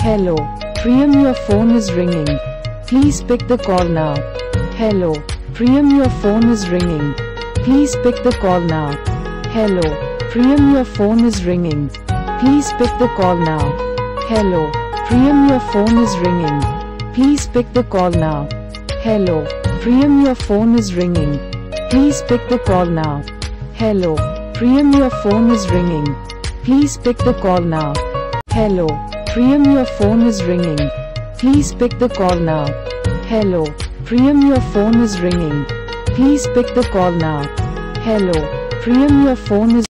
Hello, Priyam, your phone is ringing. Please pick the call now. Hello, Priyam, your phone is ringing. Please pick the call now. Hello, Priyam, your phone is ringing. Please pick the call now. Hello, Priyam, your phone is ringing. Please pick the call now. Hello, Priyam, your phone is ringing. Please pick the call now. Hello, Priyam, your phone is ringing. Please pick the call now. Hello, Priyam, your phone is ringing. Please pick the call now. Hello, Priyam, your phone is ringing. Please pick the call now. Hello, Priyam, your phone is